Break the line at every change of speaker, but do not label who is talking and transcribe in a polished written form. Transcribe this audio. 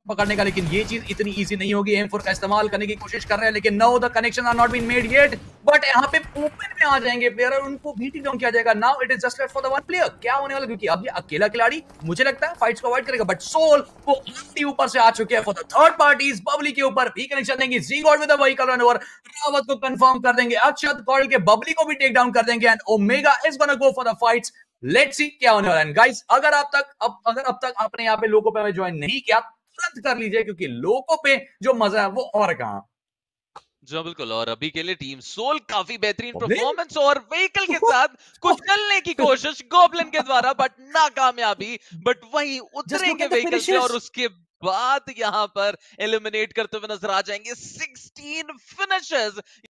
पकड़ने का, लेकिन ये चीज इतनी इजी नहीं होगी। M4 का इस्तेमाल करने की कोशिश कर रहे हैं, लेकिन no, the connection are not been made yet. But यहाँ पे ओपन में आ जाएंगे प्लेयर और उनको बीट डाउन किया जाएगा। Now it is just left for the one player. क्या होने वाला, क्योंकि अब ये अकेला खिलाड़ी मुझे लगता है फाइट्स को अवॉइड करेगा, बट सोल वो ऑलरेडी ऊपर से आ चुके हैं for the third parties. Babli के ऊपर भी कनेक्शन देंगे, जी-गॉड with the vehicle run over, Rawat को कंफर्म कर देंगे, अक्षत कॉल के बबली को भी टेक डाउन कर देंगे, and Omega is gonna go for the fights. Let's see क्या होने वाला है गाइस। अगर अब तक आपने यहाँ पे लोको पे ज्वाइन नहीं किया, तुरंत कर लीजिए, क्योंकि लोको पे जो मजा है वो और कहां।
जो बिल्कुल, और अभी के लिए टीम सोल काफी बेहतरीन परफॉर्मेंस और व्हीकल के साथ कुछ चलने की कोशिश गॉब्लिन के द्वारा, बट नाकामयाबी। बट वही उतरेंगे व्हीकल से और उसके बाद यहां पर एलिमिनेट करते हुए नजर आ जाएंगे 16 फिनिशेस।